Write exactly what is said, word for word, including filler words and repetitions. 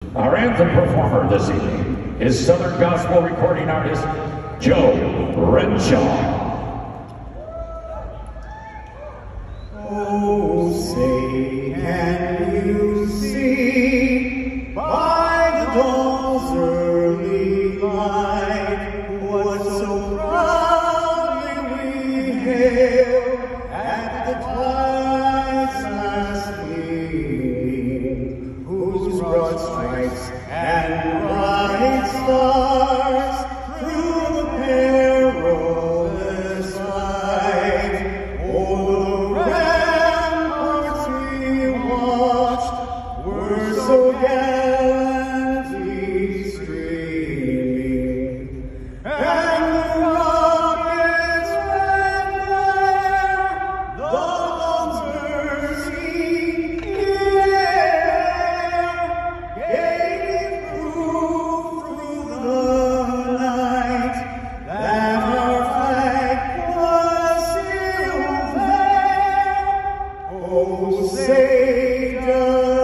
Our anthem performer this evening is Southern Gospel recording artist Joe Renshaw. Oh, say, can you see by the dawn's early light what so proudly we hailed at the twilight's last gleaming, whose broad stripes and bright stars through the perilous fight o'er the we're so gallantly streaming, and the rockets red glare, the dawn's mercy in air, gave proof through the night that our flag was still there. Oh, say does